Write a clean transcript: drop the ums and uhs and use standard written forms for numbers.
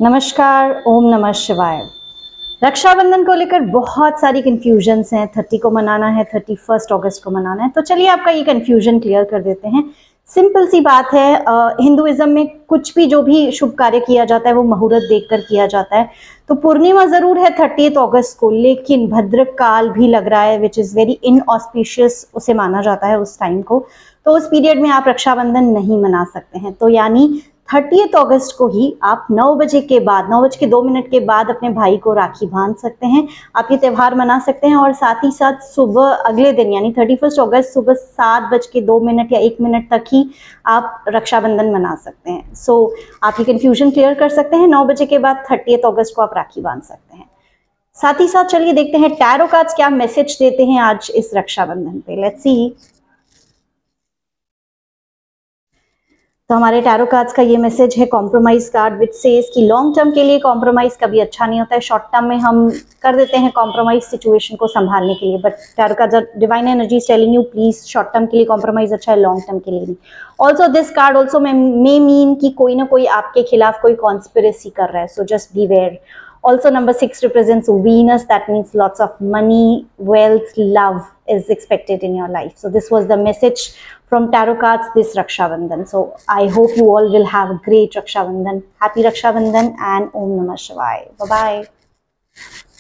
नमस्कार, ओम नमः शिवाय। रक्षाबंधन को लेकर बहुत सारी कंफ्यूजन्स हैं। 30 को मनाना है, 31 अगस्त को मनाना है, तो चलिए आपका ये कंफ्यूजन क्लियर कर देते हैं। सिंपल सी बात है, हिंदुइज्म में कुछ भी जो भी शुभ कार्य किया जाता है वो मुहूर्त देखकर किया जाता है। तो पूर्णिमा जरूर है 30 अगस्त को, लेकिन भद्रकाल भी लग रहा है विच इज वेरी इनऑस्पिशियस, उसे माना जाता है उस टाइम को। तो उस पीरियड में आप रक्षाबंधन नहीं मना सकते हैं। तो यानी 30 अगस्त को ही आप 9 बजे के बाद, 9 बज के 2 मिनट के बाद अपने भाई को राखी बांध सकते हैं। आप ये त्यौहार मना सकते हैं और साथ ही साथ सुबह अगले दिन यानी 31 अगस्त सुबह 7 बज के 2 मिनट या 1 मिनट तक ही आप रक्षाबंधन मना सकते हैं। सो आप ये कंफ्यूजन क्लियर कर सकते हैं। 9 बजे के बाद 30 अगस्त को आप राखी बांध सकते हैं। साथ ही साथ चलिए देखते हैं टैरो कार्ड्स क्या मैसेज देते हैं आज इस रक्षाबंधन पे। Let's see. तो हमारे टैरो कार्ड्स का ये मैसेज है कॉम्प्रोमाइज कार्ड विच सेज कि लॉन्ग टर्म के लिए कॉम्प्रोमाइज कभी अच्छा नहीं होता है। शॉर्ट टर्म में हम कर देते हैं कॉम्प्रोमाइज सिचुएशन को संभालने के लिए, but tarot cards divine energy is telling you please short term के लिए कॉम्प्रोमाइज अच्छा है, लॉन्ग टर्म के लिए नहीं। Also this card also may mean कि कोई ना कोई आपके खिलाफ कोई कॉन्स्पिरेसी कर रहा है, so just be aware. Also, number 6 represents Venus. That means lots of money, wealth, love is expected in your life. So this was the message from tarot cards this Raksha Bandhan. So I hope you all will have a great Raksha Bandhan. Happy Raksha Bandhan and Om Namah Shivaya. Bye bye.